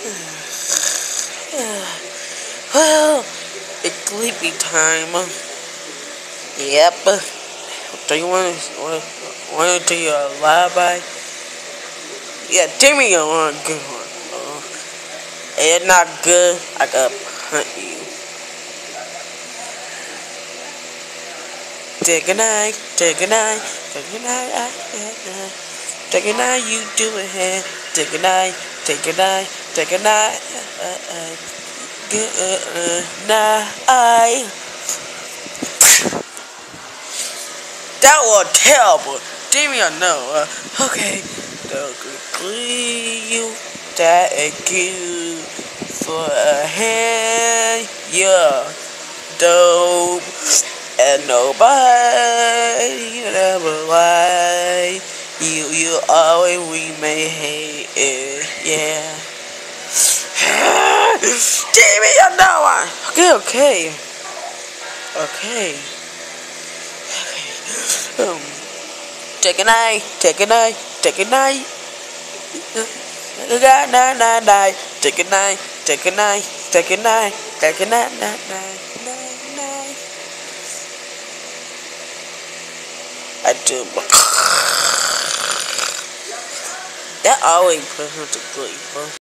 Well, it's sleepy time. Yep. Do you want to do your lullaby? Yeah, tell me you want a good one. It's not good, I gotta hunt you. Take a night, take a night, take a night, take a night, you do it, hand. Take a night, take a night, take a night, good night. That was terrible. Jimmy, I know. Okay. You thank you for a hand. Yeah. Dope. And nobody ever lie. You always remain hate it. Yeah. Jimmy, I know. Okay. Take a night, take a night, take a night. Night, take a night, take a night, take a night, take a night, night. I do. That always puts her to sleep, bro.